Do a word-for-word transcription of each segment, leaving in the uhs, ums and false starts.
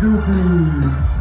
Goofy.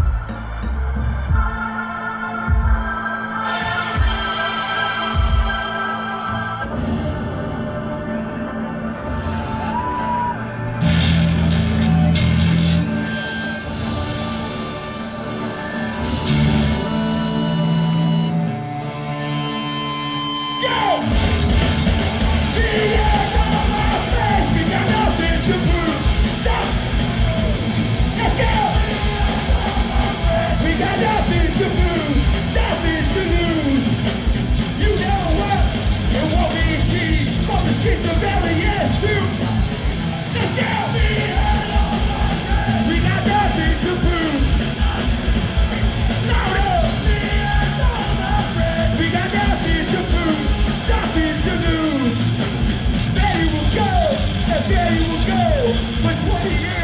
Streets of L A, yes, too. Let's go! We got nothing to prove. No, no. We got nothing to prove, nothing to lose. There you will go, and there you will go. For twenty years.